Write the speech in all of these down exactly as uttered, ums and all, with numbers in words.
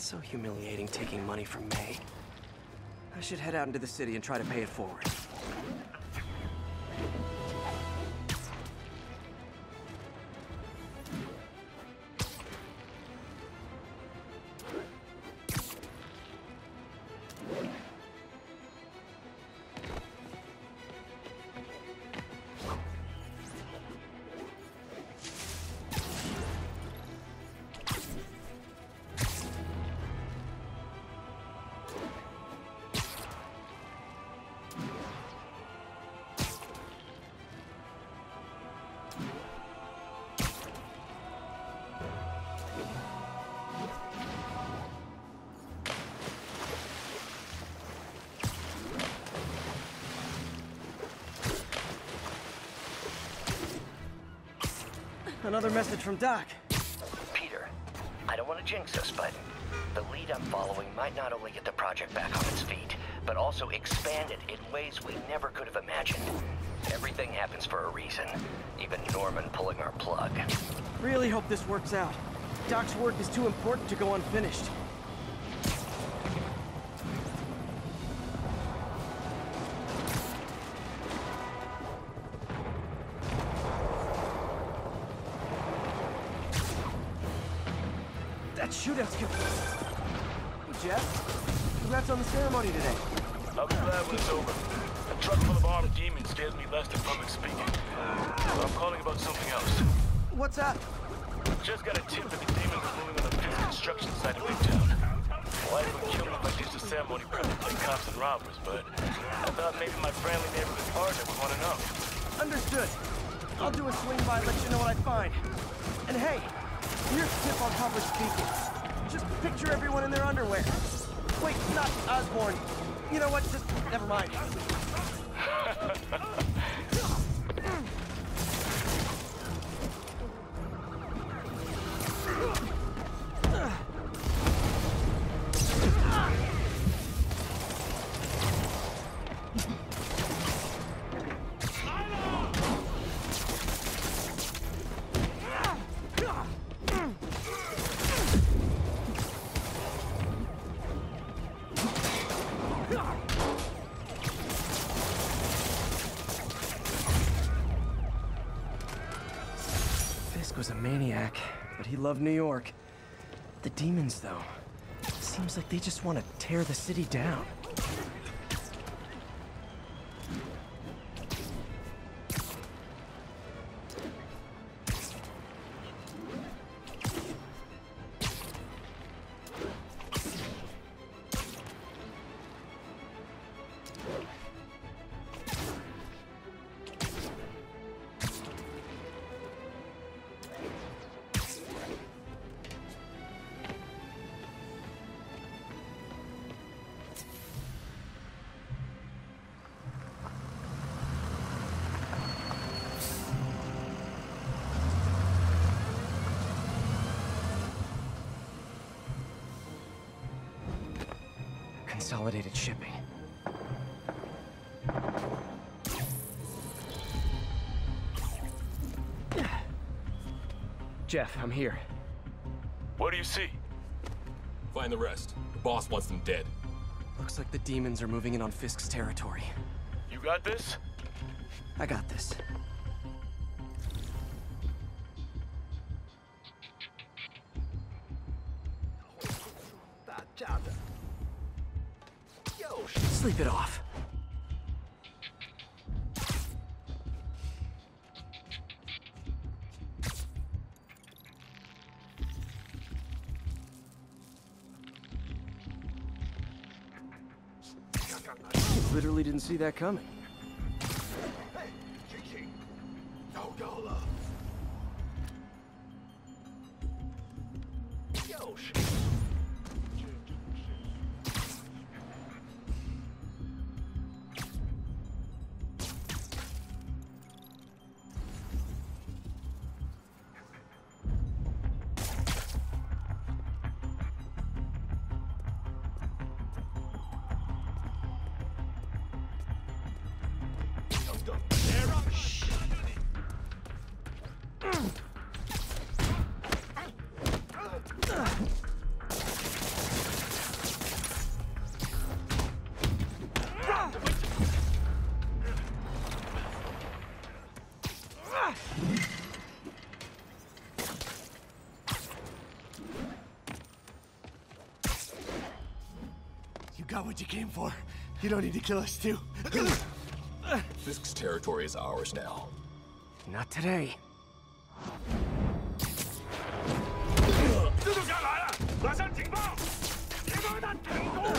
So humiliating taking money from May. I should head out into the city and try to pay it forward. Another message from Doc. Peter, I don't want to jinx us, but the lead I'm following might not only get the project back on its feet, but also expand it in ways we never could have imagined. Everything happens for a reason, even Norman pulling our plug. Really hope this works out. Doc's work is too important to go unfinished. That shootout's good. Hey, Jeff. Congrats on the ceremony today. I'll be glad when it's over. A truck full of armed demons scares me less than public speaking. But I'm calling about something else. What's up? Just got a tip that the demons are moving on a Fisk construction site in Midtown. Wife would kill me if I ditched the ceremony prep to play cops and robbers, but I thought maybe my friendly neighborhood partner would want to know. Understood. I'll do a swing by and let you know what I find. And hey, here's a tip on public speaking. Just picture everyone in their underwear. Wait, not Osborn. You know what? Just never mind. Fisk was a maniac, but he loved New York. The demons, though, seems like they just want to tear the city down. Consolidated shipping. Jeff, I'm here. What do you see? Find the rest. The boss wants them dead. Looks like the demons are moving in on Fisk's territory. You got this? I got this. Sleep it off. Literally didn't see that coming. got what you came for. You don't need to kill us, too. Fisk's territory is ours now. Not today. 蜘蛛侠来了，马上警报！铁炮弹停工！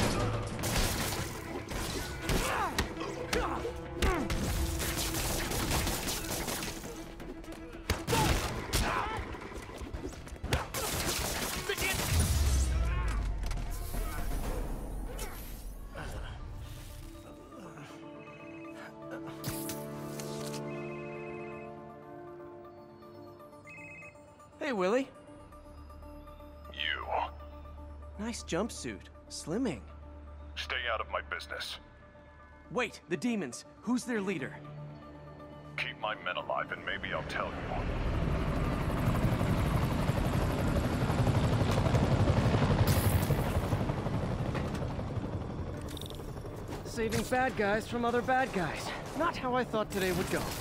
Hey, Willie. You. Nice jumpsuit. Slimming. Stay out of my business. Wait, the demons. Who's their leader? Keep my men alive and maybe I'll tell you. Saving bad guys from other bad guys. Not how I thought today would go.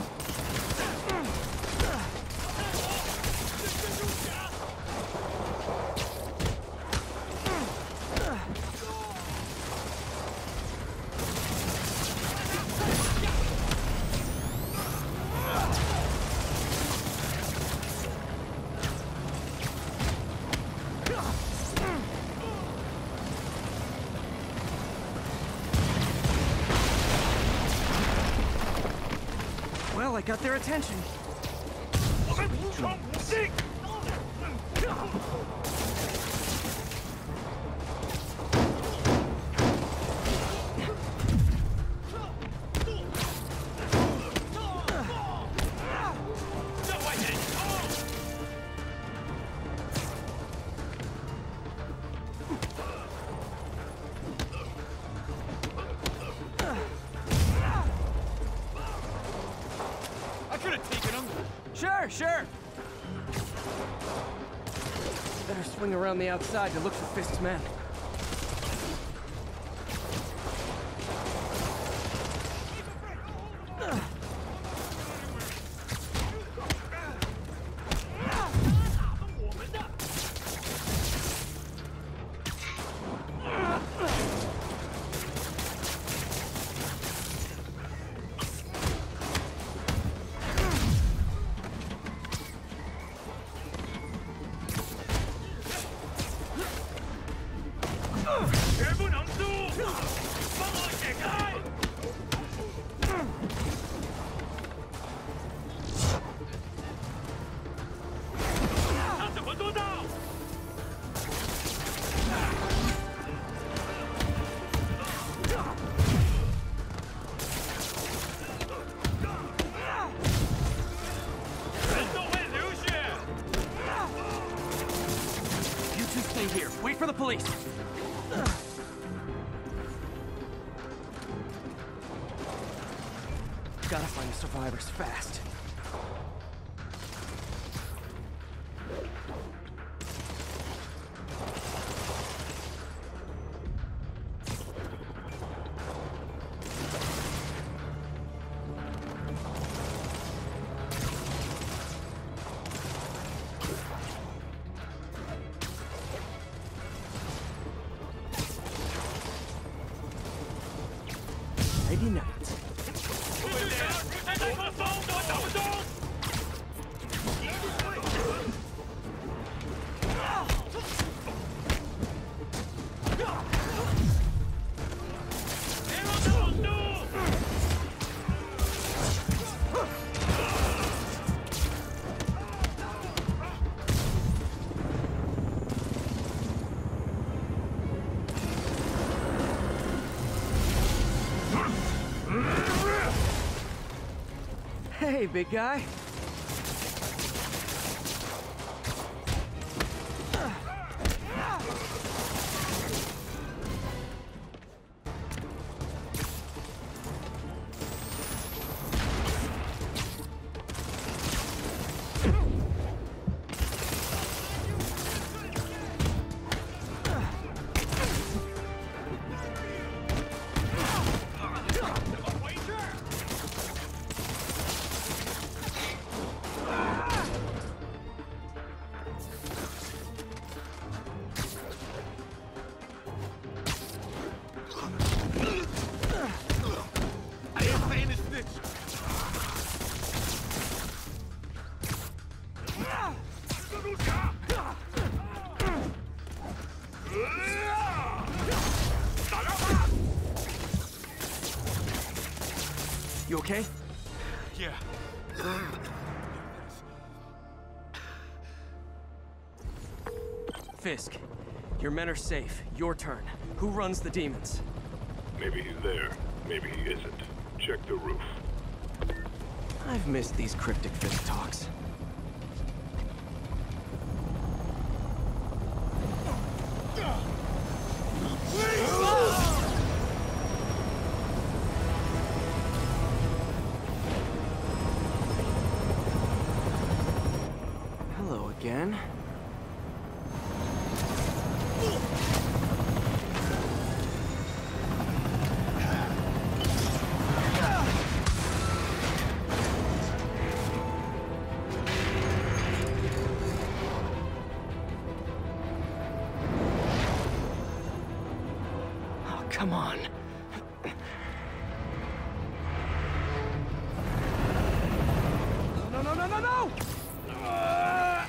Well, I got their attention. 我们无双无尽。 Sure, sure. Better swing around the outside to look for Fisk's men. Here, wait for the police. Gotta find the survivors fast. Maybe not. Hey, big guy. You okay? Yeah. Fisk, your men are safe. Your turn. Who runs the demons? Maybe he's there. Maybe he isn't. Check the roof. I've missed these cryptic Fisk talks. Hello again. Come on. No, no, no, no, no! Uh...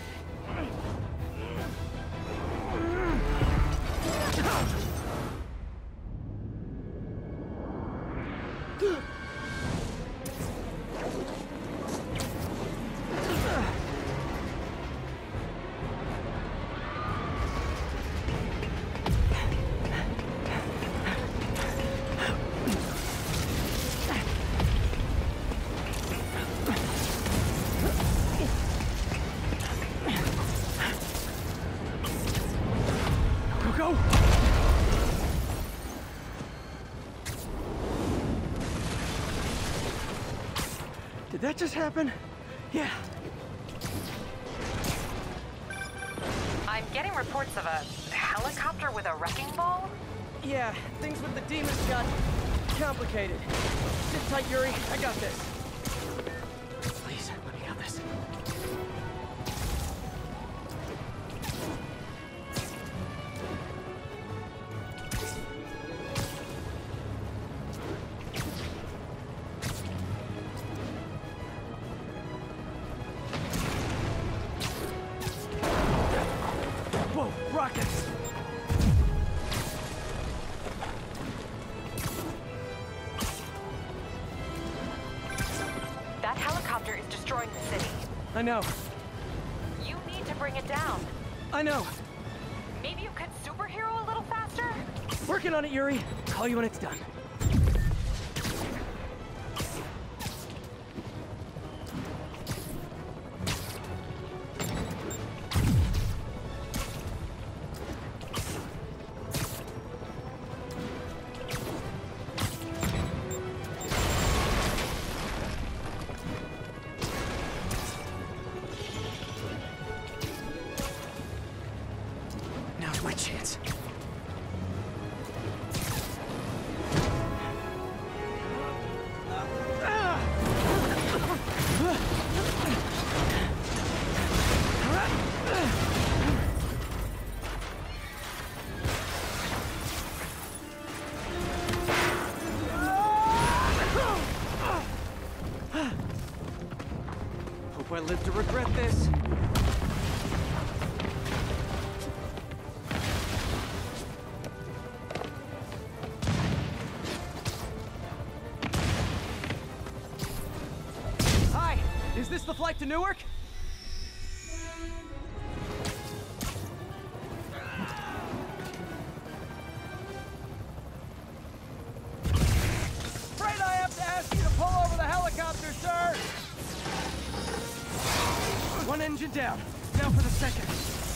Did that just happen? Yeah. I'm getting reports of a helicopter with a wrecking ball? Yeah, things with the demons got complicated. Sit tight, Yuri. I got this. Please, let me have this. Whoa, rockets! That helicopter is destroying the city. I know. You need to bring it down. I know. Maybe you could superhero a little faster? Working on it, Yuri. Call you when it's done. Now's my chance. Hope I live to regret this. Hi, is this the flight to Newark? Afraid I have to ask you to pull over the helicopter, sir. One engine down. Now for the second.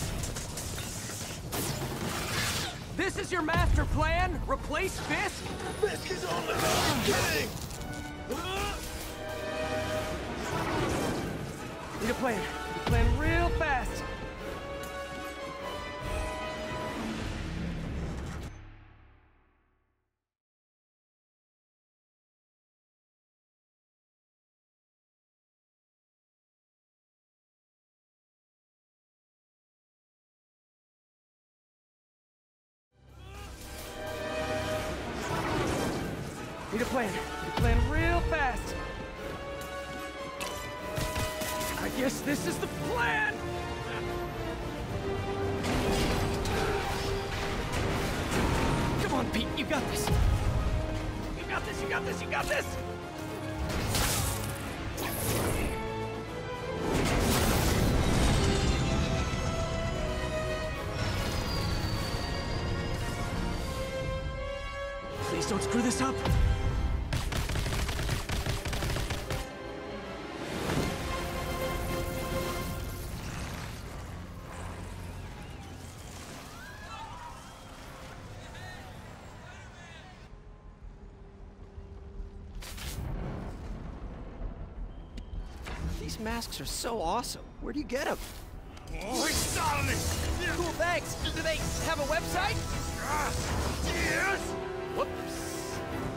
This is your master plan? Replace Fisk? Fisk is on the go! I'm kidding! Need a plan. Need a plan real fast. Need a plan. Need a plan real fast. I guess this is the plan! Come on, Pete, you got this. You got this, you got this, you got this! don't screw this up. These masks are so awesome. Where do you get them? Oh, he's starting it! Cool, thanks. Do they have a website? Ah, yes! Whoops.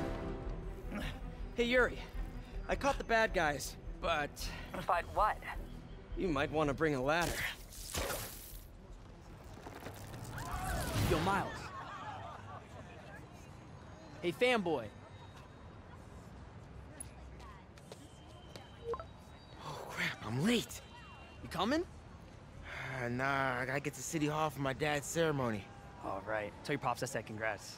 Hey, Yuri. I caught the bad guys, but But what? you might want to bring a ladder. Yo, Miles. Hey, fanboy. Oh, crap, I'm late. You coming? Uh, nah, I gotta get to City Hall for my dad's ceremony. All right. Tell your pops I said congrats.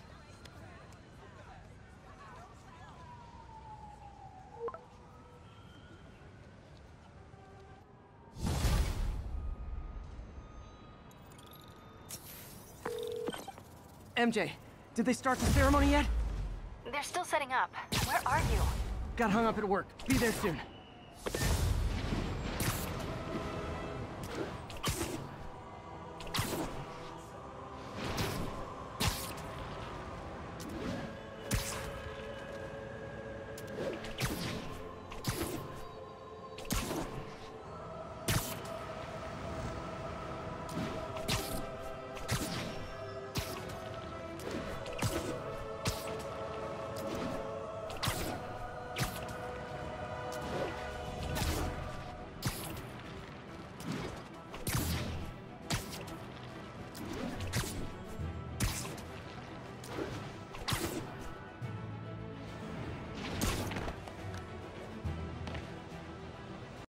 M J, did they start the ceremony yet? They're still setting up. Where are you? Got hung up at work. Be there soon.